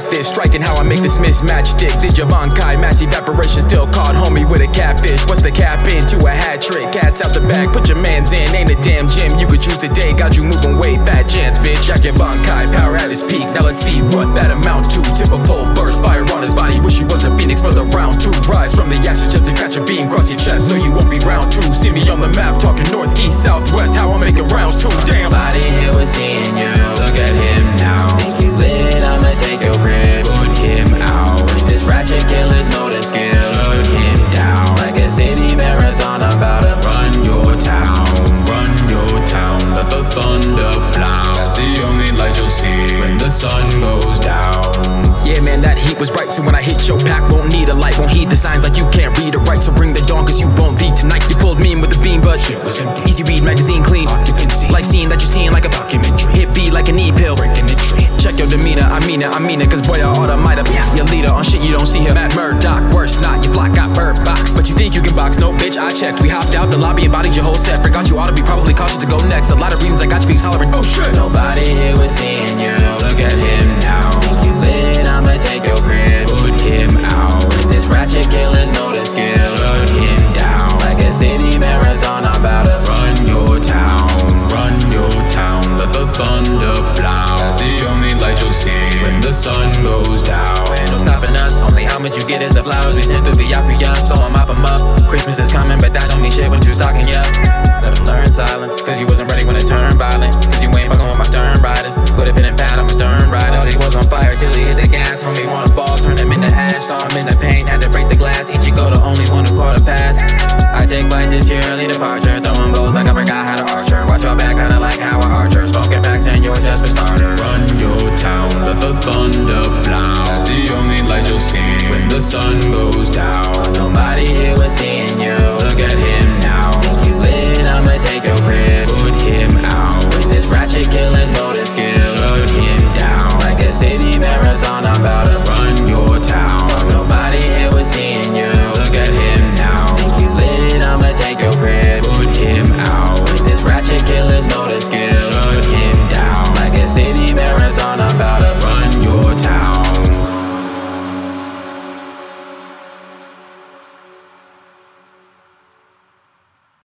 catfish. Striking how I make this mismatch stick. Did your bankai, mass evaporation. Still caught homie with a catfish. What's the cap into a hat trick? Cats out the bag, put your mans in. Ain't a damn gym you could choose today. Got you moving way fat chance, bitch. Jack your bankai, power at its peak. Now let's see what that amount to. Tip a pole burst, fire on his body. Wish he was a phoenix for the round two. Rise from the ashes just to catch a beam. Cross your chest so you won't be round two. See me on the map talking north, east, southwest. How I'm making rounds too. Damn. Nobody here was seeing you. Look at him now. Think you lit? I'ma take your crib. Put him out. This ratchet killer's know the skill. Put him down. Like a city marathon, about to run your town. Run your town. Let the thunder plow. That's the only light you'll see when the sun goes down. Yeah, man, that heat was right. So when I hit your pack, won't need a light. Won't heed the signs like you can't read or write. So bring the dawn, cause you won't leave tonight. You pulled me in with the beam, but shit was empty. Easy read, magazine clean. Occupancy. Life scene that you're seeing like a documentary. Hit beat like an E-pill. Breaking entry. Check your demeanor, I mean it, cause boy, I oughta might have your leader on shit you don't see here. Matt Murdock, worse not, your block got bird box. But you think you can box, no bitch, I checked. We hopped out the lobby and bodied your whole set. Forgot you ought to be probably cautious to go next. A lot of reasons I got you peeps hollering, oh shit. Nobody here was seeing you. Look at him now. Think you lit? I'ma take your crib. Put him out. This ratchet killer's know the skill. Put him down. Like a city marathon, I'm about to run your town. Run your town. Let the thunder plow. That's the only light you'll see when the sun goes down. Ain't no stopping us. Only how much you get is the flowers we send through Yhwach. Go and mop 'em up. Christmas is coming, but that don't mean shit when you stalking ya. Let 'em learn silence, cause you wasn't ready when it turned violent. Cause you ain't fucking with my stern riders. Would've been in bad, I'm a stern rider. He was on fire till he hit the gas. Homie want a ball, turn him into ash. Saw him in the pain, had to break the glass. Ichigo the only one who caught a pass. I take flight this year, early departure. Throwing bows like I forgot how to archer. Watch your back, kinda like how I archer. Smoking packs and yours just for starters. Run your town, let the thunder plow. That's the only light you'll see when the sun goes down. Nobody here was seeing you. Look at him now. Think you lit? I'ma take your crib. Put him out. This ratchet killer's know the skill. Put him down. Like a city marathon, I'm about to run your town. Nobody here was seeing you. Look at him now. Think you lit? I'ma take your crib. Put him out. This ratchet killer's know